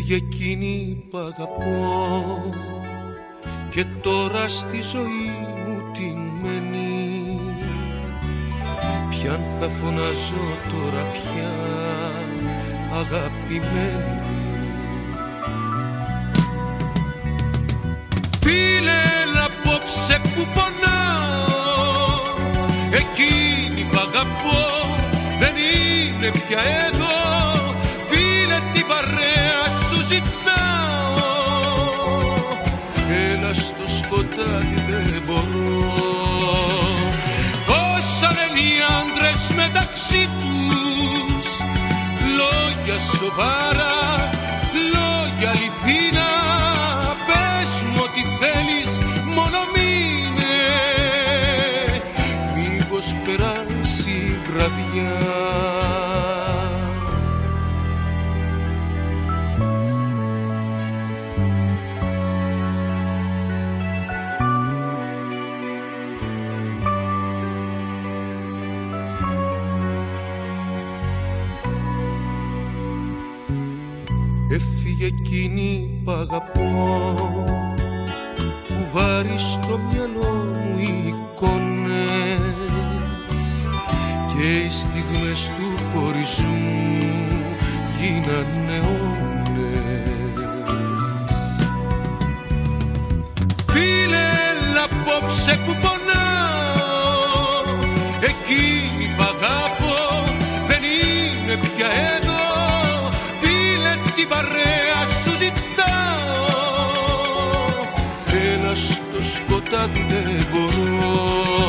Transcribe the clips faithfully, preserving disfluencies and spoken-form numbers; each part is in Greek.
Έφυγε εκείνη που αγαπώ και τώρα στη ζωή μου τι μένει. Ποιαν θα φωνάζω τώρα πια αγαπημένη. Φίλε, απόψε που πονάω, εκείνη που αγαπώ δεν είναι πια εδώ. Φίλε, την παρέα σου ζητάω, έλα στο σκοτάδι δεν μπορώ. Όσα λένε οι άντρες μεταξύ τους, λόγια σοβαρά, λόγια αληθινά. Πες μου ό,τι θέλεις, μόνο μείνε, μήπως περάσει η βραδιά. Έφυγε εκείνη που αγαπώ, που βάρει στο μυαλό μου οι εικόνες και οι στιγμές του χωρισμού γίνανε αιώνες. Φίλε, έλα απόψε που πονάω, εκείνη που αγαπώ δεν είναι πια εδώ. Την παρέα σου ζητάω, έλα στο σκοτάδι δεν μπορώ.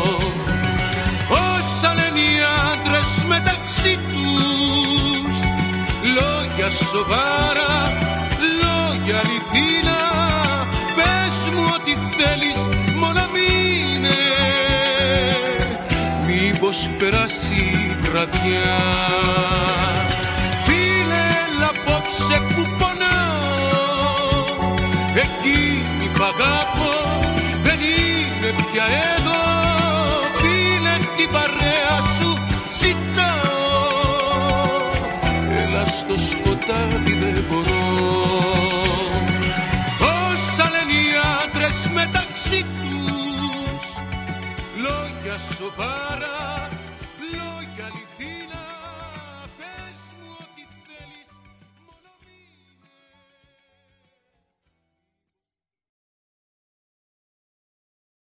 Όσα λένε οι άντρες μεταξύ τους, λόγια σοβαρά, λόγια αληθινά. Πες μου ό,τι θέλεις, μόνο μείνε, μήπως περάσει η βραδιά. Απόψε που πονάω, εκείνη που αγαπώ δεν είναι πια εδώ. Φίλε, την παρέα σου ζητάω, έλα στο σκοτάδι δεν μπορώ. Όσα λένε οι άντρες μεταξύ τους, λόγια σοβαρά,